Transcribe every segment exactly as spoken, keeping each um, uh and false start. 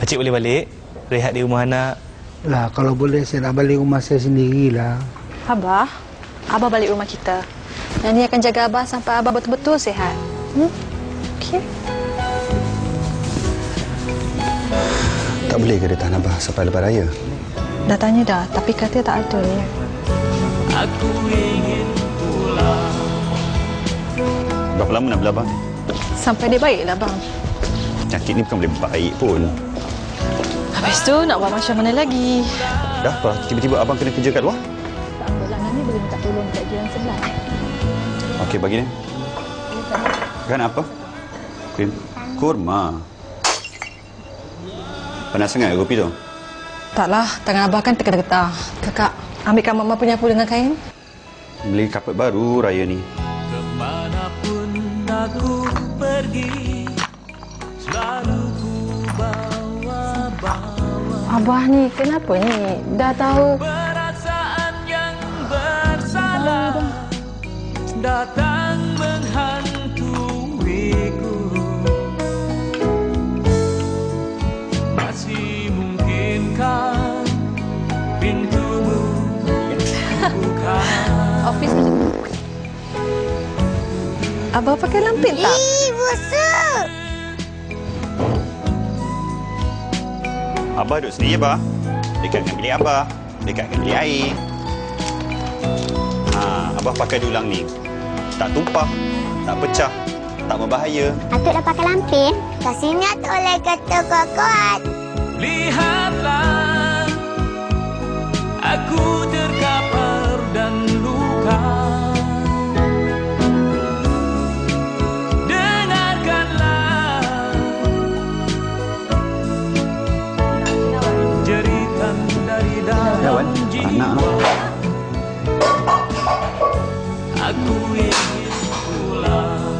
Pakcik boleh balik? Rehat di rumah anak. Lah, kalau boleh saya nak balik rumah saya sendirilah. Abah, Abah balik rumah kita. Nani akan jaga Abah sampai Abah betul-betul sihat. Hmm? Okey? Tak boleh ke dia tahan Abah sampai lepas raya? Dah tanya dah, tapi kata tak ada. Aku ingin pulang. Berapa lama nak bela Abang? Sampai dia baiklah, bang. Penyakit ni bukan boleh baik pun. Habis tu nak buat macam mana lagi? Dah apa? Tiba-tiba Abang kena kerja kat luar? Tak apalah, Nani boleh minta tolong dekat jiran sebelah. Okey, bagi ni. Kan apa? Krim. Kurma. Panas sangat kopi tu? Taklah, tangan Abah kan tergetar-getar. Kakak, ambilkan Mama punya pun dengan kain. Beli kapet baru raya ni. Kemanapun aku pergi, selalu ku bawa-bawa Abah ni, kenapa ni? Dah tahu. perasaan yang bersalah datang menghantuiku. Masih mungkinkah pintumu buka? Office macam tu. Abah pakai lampin tak? Ih, busuk! Abah duduk sini, Abah. Dekat dengan bilik Abah. Dekat dengan bilik air. Ha, Abah pakai dulang ni. Tak tumpah, tak pecah, tak berbahaya. Atuk dah pakai lampin? Kat sini Atuk boleh kata kuat-kuat. Lihatlah, aku terkapar dan luka. Dengarkanlah jeritan dari dalam jiwa. Aku ingin pulang.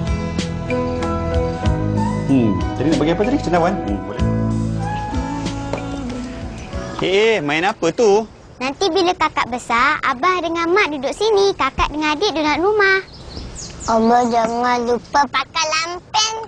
Hmm, tadi nak bagi apa tadi? Cendawan? Hmm, boleh. Eh, main apa tu? Nanti bila kakak besar, Abah dengan Mak duduk sini, kakak dengan adik duduk rumah. Abah jangan lupa pakai lampin